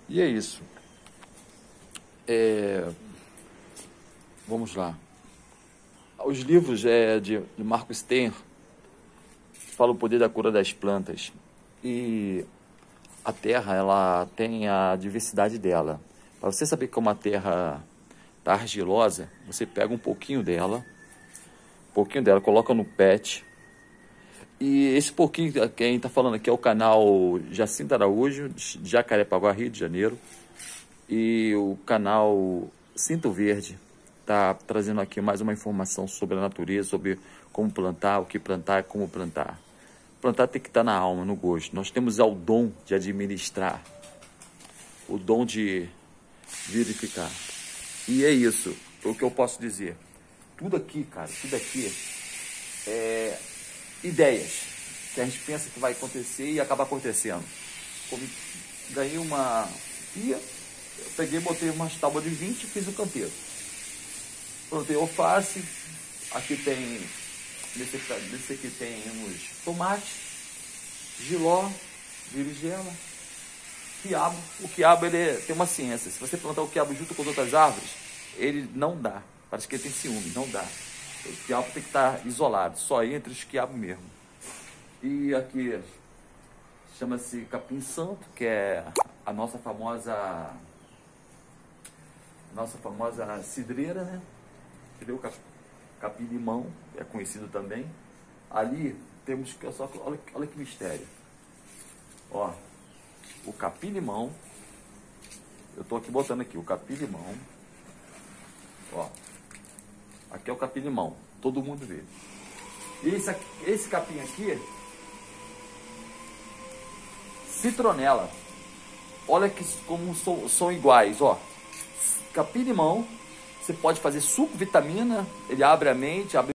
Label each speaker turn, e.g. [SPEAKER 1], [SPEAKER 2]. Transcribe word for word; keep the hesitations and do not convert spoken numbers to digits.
[SPEAKER 1] E é isso. É, vamos lá. Os livros é, de, de Marco Steiner falam o poder da cura das plantas. E a terra, ela tem a diversidade dela. Para você saber que uma terra está argilosa, você pega um pouquinho dela, um pouquinho dela, coloca no pet. E esse pouquinho, quem está falando aqui é o canal Jacinto Araújo, de Jacarepaguá, Rio de Janeiro. E o canal Cinto Verde está trazendo aqui mais uma informação sobre a natureza, sobre como plantar, o que plantar e como plantar. Plantar tem que estar na alma, no gosto. Nós temos o dom de administrar, o dom de verificar. E é isso, é o que eu posso dizer. Tudo aqui, cara, tudo aqui é ideias que a gente pensa que vai acontecer e acaba acontecendo. Como ganhei uma pia, eu peguei, botei umas tábuas de vinte e fiz um canteiro. Plantei alface, aqui tem, nesse, nesse aqui tem uns tomates, giló, berinjela, quiabo. O quiabo, ele é, tem uma ciência. Se você plantar o quiabo junto com as outras árvores, ele não dá. Parece que ele tem ciúme, não dá. O quiabo tem que estar isolado, só entre os quiabos mesmo. E aqui chama-se capim santo, que é a nossa famosa nossa famosa cidreira, né? Entendeu? Capim limão, é conhecido também. Ali temos que só olha, olha que mistério. Ó, o capim limão. Eu tô aqui botando aqui o capim limão. Ó, aqui é o capim limão, todo mundo vê. E esse, aqui, esse capim aqui, citronela. Olha que como são, são iguais, ó. Capim limão, você pode fazer suco, vitamina, ele abre a mente, abre